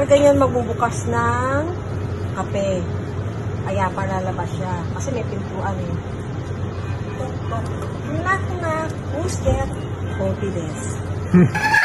Karga yan magbubukas ng kape. Kaya palalabas siya. Kasi may pintuan eh. Knock knock. Who's there? Coffee desk.